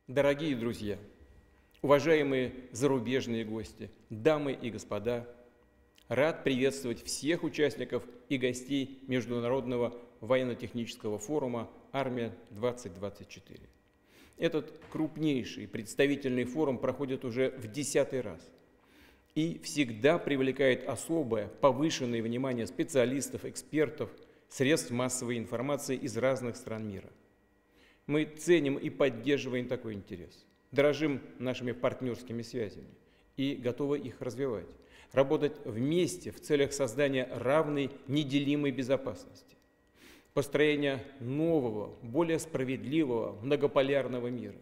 Дорогие друзья, уважаемые зарубежные гости, дамы и господа, рад приветствовать всех участников и гостей Международного военно-технического форума «Армия-2024». Этот крупнейший представительный форум проходит уже в 10-й раз и всегда привлекает особое, повышенное внимание специалистов, экспертов, средств массовой информации из разных стран мира. Мы ценим и поддерживаем такой интерес, дорожим нашими партнерскими связями и готовы их развивать, работать вместе в целях создания равной, неделимой безопасности, построения нового, более справедливого, многополярного мира.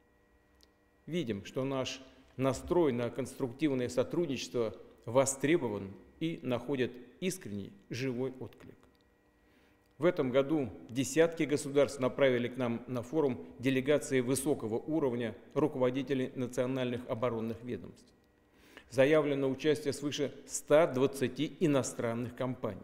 Видим, что наш настрой на конструктивное сотрудничество востребован и находит искренний, живой отклик. В этом году десятки государств направили к нам на форум делегации высокого уровня руководителей национальных оборонных ведомств. Заявлено участие свыше 120 иностранных компаний.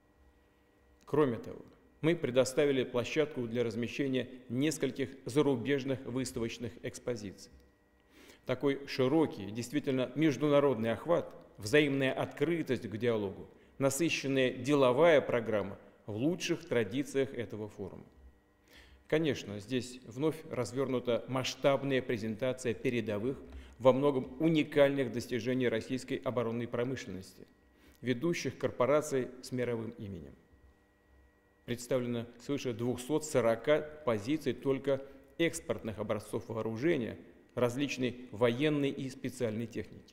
Кроме того, мы предоставили площадку для размещения нескольких зарубежных выставочных экспозиций. Такой широкий, действительно международный охват, взаимная открытость к диалогу, насыщенная деловая программа в лучших традициях этого форума. Конечно, здесь вновь развернута масштабная презентация передовых, во многом уникальных достижений российской оборонной промышленности, ведущих корпораций с мировым именем. Представлено свыше 240 позиций только экспортных образцов вооружения, различной военной и специальной техники.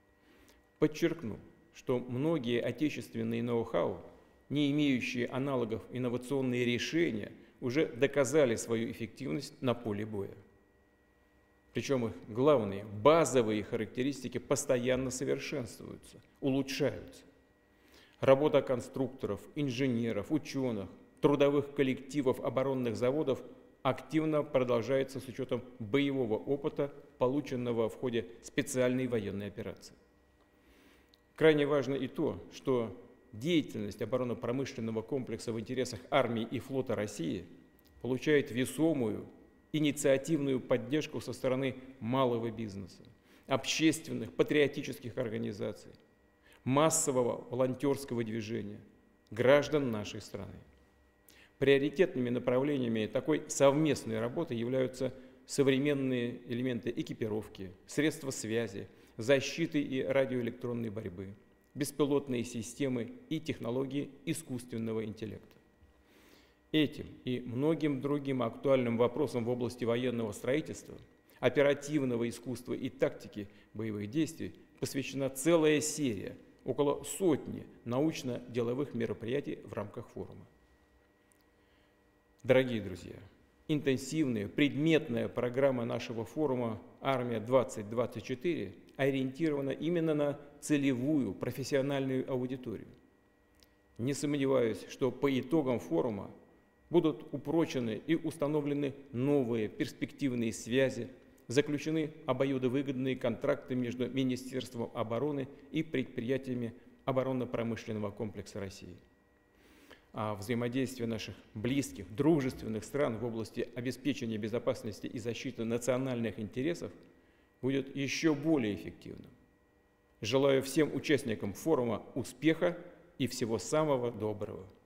Подчеркну, что многие отечественные ноу-хау, не имеющие аналогов инновационные решения, уже доказали свою эффективность на поле боя. Причем их главные, базовые характеристики постоянно совершенствуются, улучшаются. Работа конструкторов, инженеров, ученых, трудовых коллективов оборонных заводов активно продолжается с учетом боевого опыта, полученного в ходе специальной военной операции. Крайне важно и то, что деятельность оборонно-промышленного комплекса в интересах армии и флота России получает весомую, инициативную поддержку со стороны малого бизнеса, общественных, патриотических организаций, массового волонтерского движения, граждан нашей страны. Приоритетными направлениями такой совместной работы являются современные элементы экипировки, средства связи, защиты и радиоэлектронной борьбы, беспилотные системы и технологии искусственного интеллекта. Этим и многим другим актуальным вопросам в области военного строительства, оперативного искусства и тактики боевых действий посвящена целая серия, около сотни научно-деловых мероприятий в рамках форума. Дорогие друзья, интенсивная предметная программа нашего форума «Армия-2024» ориентирована именно на целевую профессиональную аудиторию. Не сомневаюсь, что по итогам форума будут упрочены и установлены новые перспективные связи, заключены обоюдовыгодные контракты между Министерством обороны и предприятиями оборонно-промышленного комплекса России. А взаимодействие наших близких, дружественных стран в области обеспечения безопасности и защиты национальных интересов будет еще более эффективным. Желаю всем участникам форума успеха и всего самого доброго.